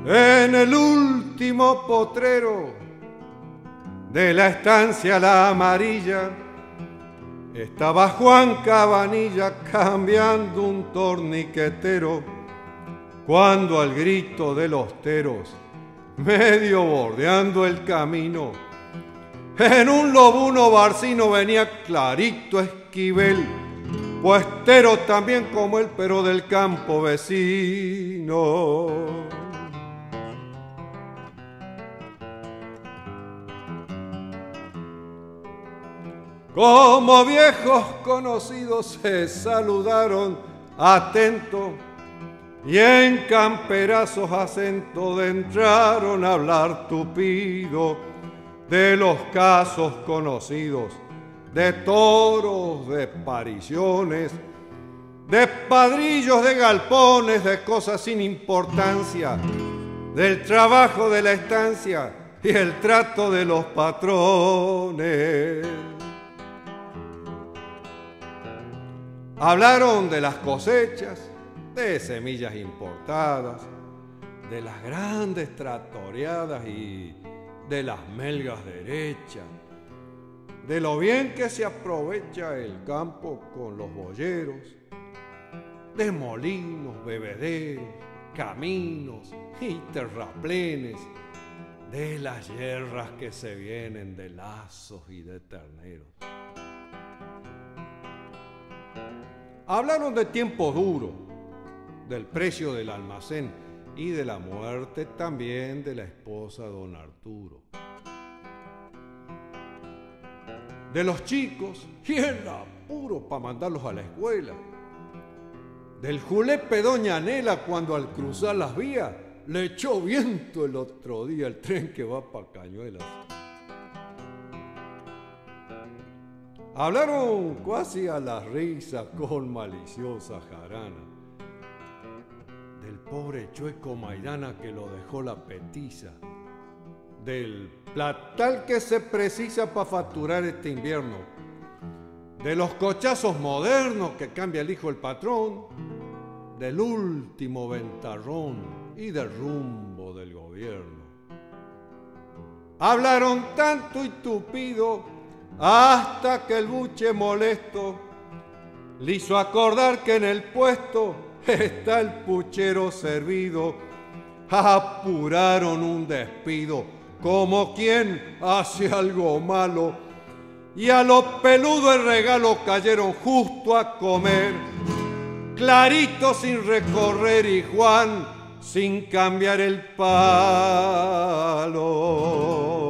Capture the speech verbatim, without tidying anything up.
En el último potrero de la estancia La Amarilla estaba Juan Cabanilla cambiando un torniquetero, cuando al grito de los teros, medio bordeando el camino, en un lobuno barcino venía clarito Esquivel, puestero también como él, pero del campo vecino. Como viejos conocidos se saludaron atentos y en camperazos acento entraron a hablar tupido de los casos conocidos, de toros, de pariciones, de padrillos, de galpones, de cosas sin importancia, del trabajo de la estancia y el trato de los patrones. Hablaron de las cosechas, de semillas importadas, de las grandes tractoreadas y de las melgas derechas, de lo bien que se aprovecha el campo con los boyeros, de molinos, bebederos, caminos y terraplenes, de las yerras que se vienen de lazos y de terneros. Hablaron de tiempo duro, del precio del almacén y de la muerte también de la esposa de don Arturo. De los chicos y el apuro para mandarlos a la escuela. Del julepe doña Nela cuando al cruzar las vías le echó viento el otro día el tren que va para Cañuelas. Hablaron casi a la risa con maliciosa jarana del pobre chueco Maidana que lo dejó la petiza, del platal que se precisa para facturar este invierno, de los cochazos modernos que cambia el hijo del patrón, del último ventarrón y del rumbo del gobierno. Hablaron tanto y tupido hasta que el buche molesto le hizo acordar que en el puesto está el puchero servido. Apuraron un despido como quien hace algo malo y a los peludos el regalo cayeron justo a comer, clarito sin recorrer y Juan sin cambiar el palo.